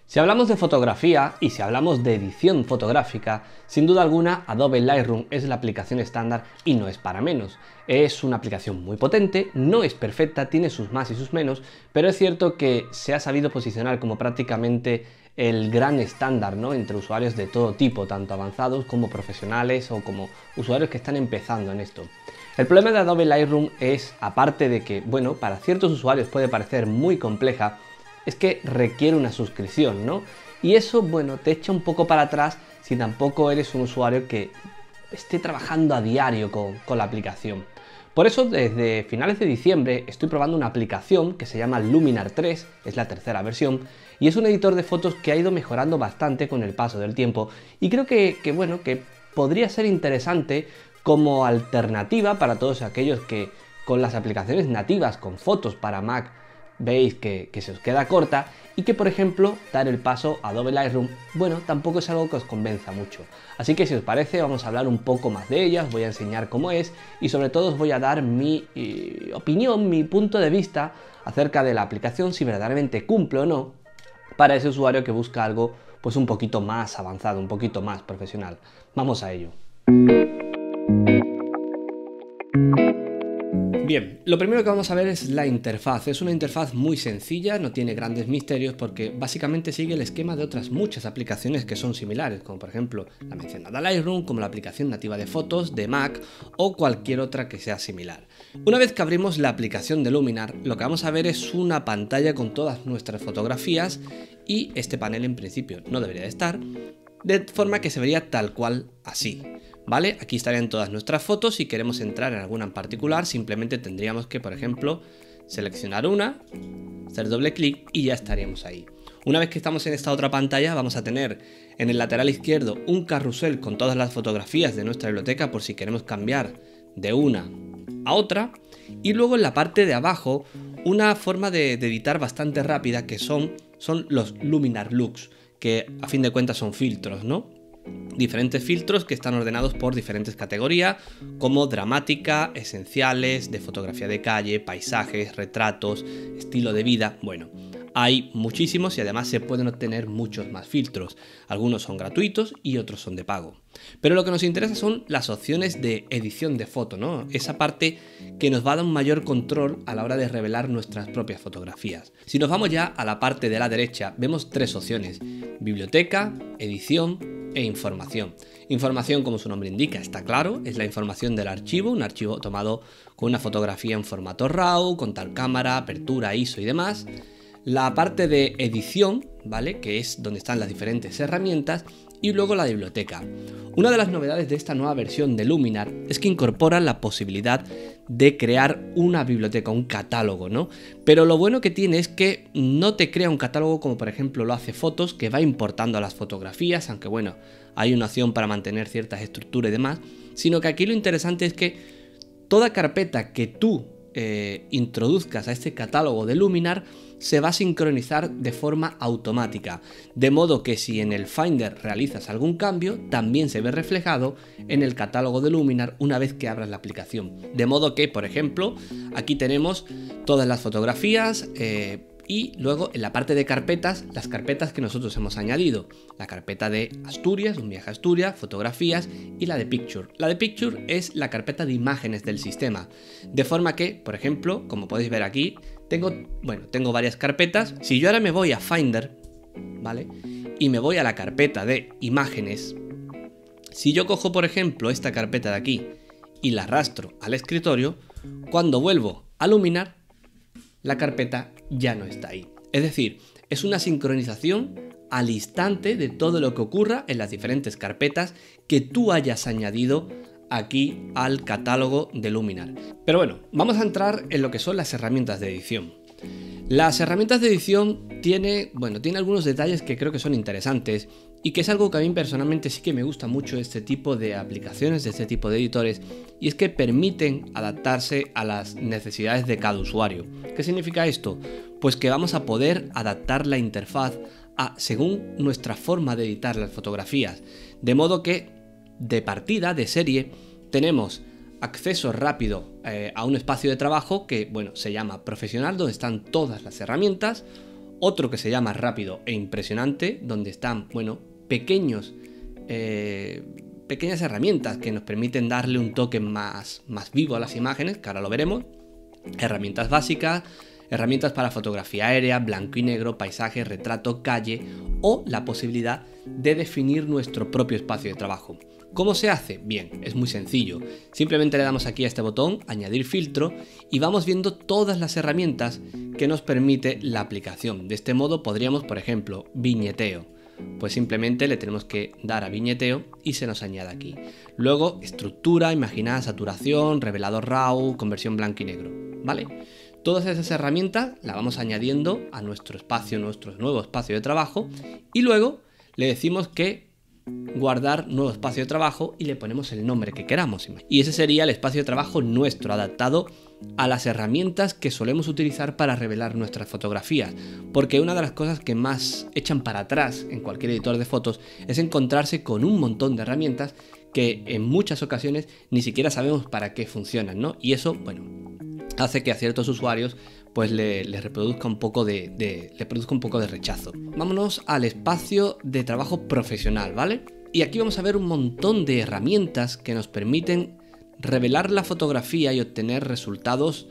Si hablamos de fotografía y si hablamos de edición fotográfica, sin duda alguna Adobe Lightroom es la aplicación estándar y no es para menos. Es una aplicación muy potente, no es perfecta, tiene sus más y sus menos, pero es cierto que se ha sabido posicionar como prácticamente el gran estándar, ¿no?, entre usuarios de todo tipo, tanto avanzados como profesionales o como usuarios que están empezando en esto. El problema de Adobe Lightroom es, aparte de que, bueno, para ciertos usuarios puede parecer muy compleja, es que requiere una suscripción, ¿no? Y eso, bueno, te echa un poco para atrás si tampoco eres un usuario que esté trabajando a diario con la aplicación. Por eso, desde finales de diciembre estoy probando una aplicación que se llama Luminar 3, es la tercera versión, y es un editor de fotos que ha ido mejorando bastante con el paso del tiempo, y creo que podría ser interesante como alternativa para todos aquellos que con las aplicaciones nativas con fotos para Mac veis que se os queda corta y que, por ejemplo, dar el paso a Adobe Lightroom, bueno, tampoco es algo que os convenza mucho. Así que si os parece vamos a hablar un poco más de ella, os voy a enseñar cómo es y sobre todo os voy a dar mi opinión, mi punto de vista acerca de la aplicación, si verdaderamente cumple o no para ese usuario que busca algo pues un poquito más avanzado, un poquito más profesional. Vamos a ello. Bien, lo primero que vamos a ver es la interfaz. Es una interfaz muy sencilla, no tiene grandes misterios porque básicamente sigue el esquema de otras muchas aplicaciones que son similares, como por ejemplo la mencionada Lightroom, como la aplicación nativa de fotos de Mac o cualquier otra que sea similar. Una vez que abrimos la aplicación de Luminar, lo que vamos a ver es una pantalla con todas nuestras fotografías y este panel en principio no debería de estar, de forma que se vería tal cual así. ¿Vale? Aquí estarían todas nuestras fotos. Si queremos entrar en alguna en particular, simplemente tendríamos que, por ejemplo, seleccionar una, hacer doble clic y ya estaríamos ahí. Una vez que estamos en esta otra pantalla, vamos a tener en el lateral izquierdo un carrusel con todas las fotografías de nuestra biblioteca por si queremos cambiar de una a otra. Y luego en la parte de abajo, una forma de editar bastante rápida que son los Luminar Looks, que a fin de cuentas son filtros, ¿no? Diferentes filtros que están ordenados por diferentes categorías como dramática, esenciales, de fotografía de calle, paisajes, retratos, estilo de vida. Bueno, hay muchísimos y además se pueden obtener muchos más filtros. Algunos son gratuitos y otros son de pago. Pero lo que nos interesa son las opciones de edición de foto, ¿no? Esa parte que nos va a dar un mayor control a la hora de revelar nuestras propias fotografías. Si nos vamos ya a la parte de la derecha, vemos tres opciones: biblioteca, edición e información. Información, como su nombre indica, está claro, es la información del archivo, un archivo tomado con una fotografía en formato RAW, con tal cámara, apertura, ISO y demás. La parte de edición, ¿vale?, que es donde están las diferentes herramientas, y luego la biblioteca. Una de las novedades de esta nueva versión de Luminar es que incorpora la posibilidad de crear una biblioteca, un catálogo, ¿no? Pero lo bueno que tiene es que no te crea un catálogo como por ejemplo lo hace Fotos, que va importando a las fotografías, aunque bueno, hay una opción para mantener ciertas estructuras y demás, sino que aquí lo interesante es que toda carpeta que tú introduzcas a este catálogo de Luminar se va a sincronizar de forma automática, de modo que si en el Finder realizas algún cambio, también se ve reflejado en el catálogo de Luminar una vez que abras la aplicación. De modo que, por ejemplo, aquí tenemos todas las fotografías y luego en la parte de carpetas, las carpetas que nosotros hemos añadido. La carpeta de Asturias, un viaje a Asturias, fotografías, y la de Picture. La de Picture es la carpeta de imágenes del sistema. De forma que, por ejemplo, como podéis ver aquí, tengo varias carpetas. Si yo ahora me voy a Finder, ¿vale?, y me voy a la carpeta de imágenes, si yo cojo, por ejemplo, esta carpeta de aquí y la arrastro al escritorio, cuando vuelvo a Luminar, la carpeta ya no está ahí. Es decir, es una sincronización al instante de todo lo que ocurra en las diferentes carpetas que tú hayas añadido aquí al catálogo de Luminar. Pero bueno, vamos a entrar en lo que son las herramientas de edición. Las herramientas de edición tiene algunos detalles que creo que son interesantes y que es algo que a mí personalmente sí que me gusta mucho de este tipo de aplicaciones, de este tipo de editores, y es que permiten adaptarse a las necesidades de cada usuario. ¿Qué significa esto? Pues que vamos a poder adaptar la interfaz según nuestra forma de editar las fotografías, de modo que de partida, de serie, tenemos acceso rápido a un espacio de trabajo que, bueno, se llama profesional, donde están todas las herramientas, Otro que se llama rápido e impresionante, donde están, bueno, pequeñas herramientas que nos permiten darle un toque más vivo a las imágenes, que ahora lo veremos. Herramientas básicas, herramientas para fotografía aérea, blanco y negro, paisaje, retrato, calle o la posibilidad de definir nuestro propio espacio de trabajo. ¿Cómo se hace? Bien, es muy sencillo. Simplemente le damos aquí a este botón, añadir filtro, y vamos viendo todas las herramientas que nos permite la aplicación. De este modo podríamos, por ejemplo, viñeteo. Pues simplemente le tenemos que dar a viñeteo y se nos añade aquí. Luego, estructura, imaginada, saturación, revelador RAW, conversión blanco y negro, ¿vale? Todas esas herramientas las vamos añadiendo a nuestro espacio, nuestro nuevo espacio de trabajo, y luego le decimos que guardar nuevo espacio de trabajo y le ponemos el nombre que queramos. Y ese sería el espacio de trabajo nuestro, adaptado a las herramientas que solemos utilizar para revelar nuestras fotografías. Porque una de las cosas que más echan para atrás en cualquier editor de fotos es encontrarse con un montón de herramientas que en muchas ocasiones ni siquiera sabemos para qué funcionan, ¿no? Y eso, bueno, hace que a ciertos usuarios pues le produzca un poco de rechazo. Vámonos al espacio de trabajo profesional, ¿vale? Y aquí vamos a ver un montón de herramientas que nos permiten revelar la fotografía y obtener resultados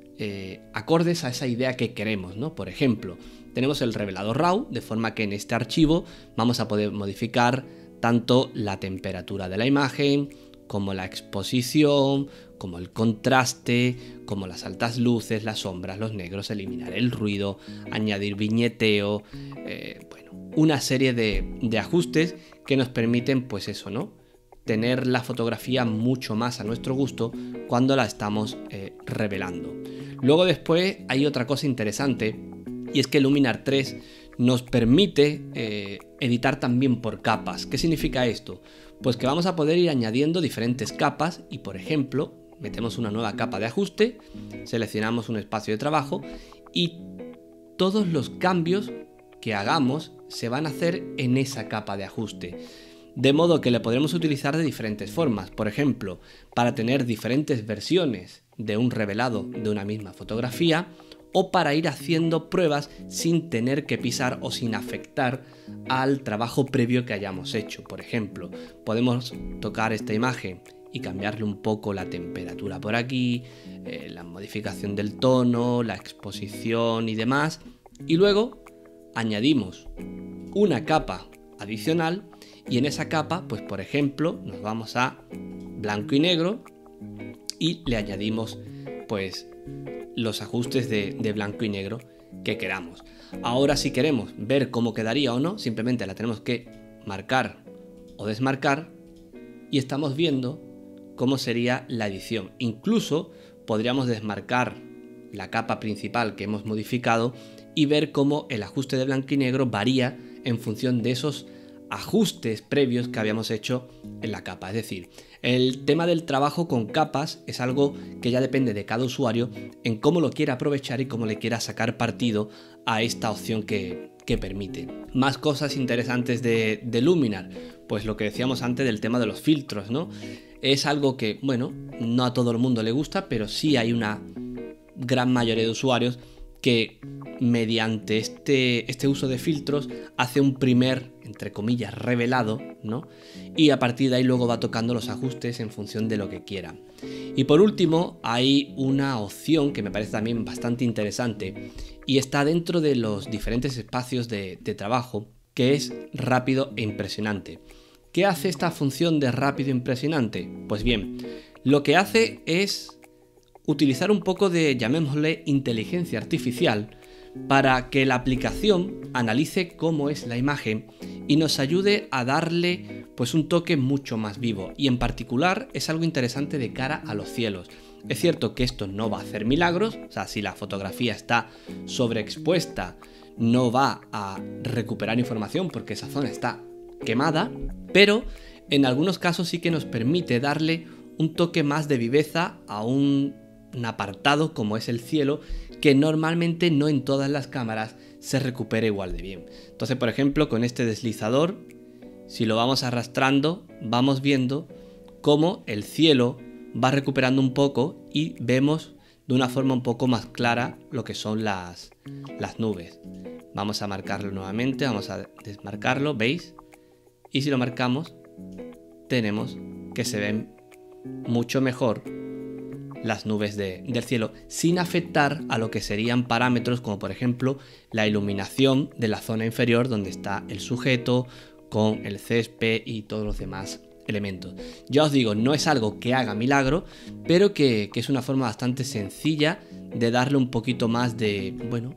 acordes a esa idea que queremos, ¿no? Por ejemplo, tenemos el revelador RAW, de forma que en este archivo vamos a poder modificar tanto la temperatura de la imagen, como la exposición, como el contraste, como las altas luces, las sombras, los negros, eliminar el ruido, añadir viñeteo, bueno, una serie de ajustes que nos permiten, pues eso, ¿no? Tener la fotografía mucho más a nuestro gusto cuando la estamos revelando. Luego después hay otra cosa interesante, y es que Luminar 3 nos permite editar también por capas. ¿Qué significa esto? Pues que vamos a poder ir añadiendo diferentes capas y, por ejemplo, metemos una nueva capa de ajuste, seleccionamos un espacio de trabajo y todos los cambios que hagamos se van a hacer en esa capa de ajuste. De modo que le podremos utilizar de diferentes formas. Por ejemplo, para tener diferentes versiones de un revelado de una misma fotografía, o para ir haciendo pruebas sin tener que pisar o sin afectar al trabajo previo que hayamos hecho. Por ejemplo, podemos tocar esta imagen y cambiarle un poco la temperatura por aquí, la modificación del tono, la exposición y demás, y luego añadimos una capa adicional, y en esa capa, pues por ejemplo, nos vamos a blanco y negro y le añadimos pues los ajustes de blanco y negro que queramos. Ahora, si queremos ver cómo quedaría o no, simplemente la tenemos que marcar o desmarcar y estamos viendo cómo sería la edición. Incluso podríamos desmarcar la capa principal que hemos modificado y ver cómo el ajuste de blanco y negro varía en función de esos ajustes previos que habíamos hecho en la capa. Es decir, el tema del trabajo con capas es algo que ya depende de cada usuario en cómo lo quiera aprovechar y cómo le quiera sacar partido a esta opción que permite. Más cosas interesantes de Luminar, pues lo que decíamos antes del tema de los filtros, ¿no? Es algo que, bueno, no a todo el mundo le gusta, pero sí hay una gran mayoría de usuarios que mediante este uso de filtros hace un primer, entre comillas, revelado, ¿no? Y a partir de ahí luego va tocando los ajustes en función de lo que quiera. Y por último, hay una opción que me parece también bastante interesante y está dentro de los diferentes espacios de trabajo, que es rápido e impresionante. ¿Qué hace esta función de rápido e impresionante? Pues bien, lo que hace es utilizar un poco de, llamémosle, inteligencia artificial para que la aplicación analice cómo es la imagen y nos ayude a darle pues un toque mucho más vivo, y en particular es algo interesante de cara a los cielos. Es cierto que esto no va a hacer milagros, o sea, si la fotografía está sobreexpuesta no va a recuperar información porque esa zona está quemada, pero en algunos casos sí que nos permite darle un toque más de viveza a un apartado como es el cielo, que normalmente no en todas las cámaras se recupera igual de bien. Entonces, por ejemplo, con este deslizador, si lo vamos arrastrando, vamos viendo cómo el cielo va recuperando un poco y vemos de una forma un poco más clara lo que son las nubes. Vamos a marcarlo nuevamente, vamos a desmarcarlo, ¿veis? Y si lo marcamos, tenemos que se ven mucho mejor las nubes del cielo, sin afectar a lo que serían parámetros como por ejemplo la iluminación de la zona inferior donde está el sujeto con el césped y todos los demás elementos. Ya os digo, no es algo que haga milagro, pero que es una forma bastante sencilla de darle un poquito más de, bueno,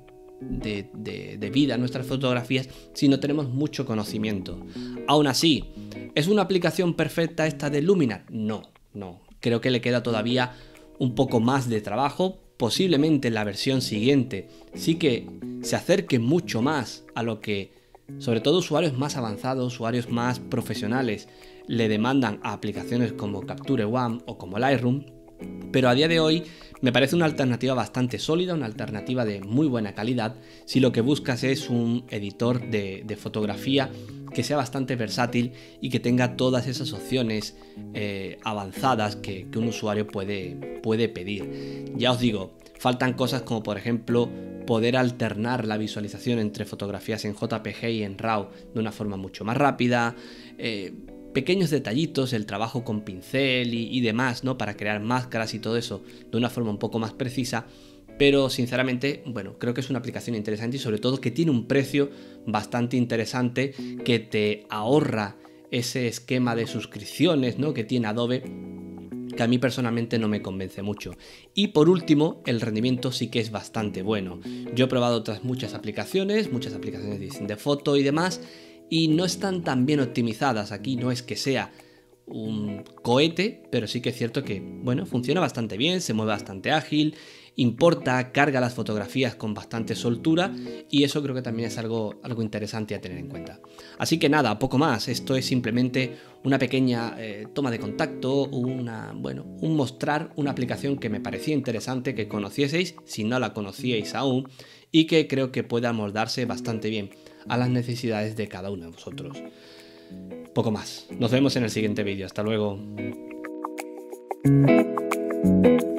de vida a nuestras fotografías si no tenemos mucho conocimiento. Aún así, ¿es una aplicación perfecta esta de Luminar? No. Creo que le queda todavía un poco más de trabajo. Posiblemente en la versión siguiente sí que se acerque mucho más a lo que, sobre todo usuarios más avanzados, usuarios más profesionales, le demandan a aplicaciones como Capture One o como Lightroom. Pero a día de hoy me parece una alternativa bastante sólida, una alternativa de muy buena calidad si lo que buscas es un editor de fotografía que sea bastante versátil y que tenga todas esas opciones avanzadas que un usuario puede pedir. Ya os digo, faltan cosas como por ejemplo poder alternar la visualización entre fotografías en JPG y en RAW de una forma mucho más rápida, pequeños detallitos, el trabajo con pincel y demás, ¿no? Para crear máscaras y todo eso de una forma un poco más precisa. Pero sinceramente, bueno, creo que es una aplicación interesante y sobre todo que tiene un precio bastante interesante, que te ahorra ese esquema de suscripciones, ¿no? Que tiene Adobe, que a mí personalmente no me convence mucho. Y por último, el rendimiento sí que es bastante bueno. Yo he probado otras muchas aplicaciones de foto y demás, y no están tan bien optimizadas. Aquí no es que sea un cohete, pero sí que es cierto que, bueno, funciona bastante bien, se mueve bastante ágil, importa, carga las fotografías con bastante soltura, y eso creo que también es algo interesante a tener en cuenta. Así que nada, poco más. Esto es simplemente una pequeña toma de contacto, un mostrar una aplicación que me parecía interesante que conocieseis si no la conocíais aún, y que creo que puede amoldarse bastante bien a las necesidades de cada uno de vosotros. Poco más. Nos vemos en el siguiente vídeo. Hasta luego.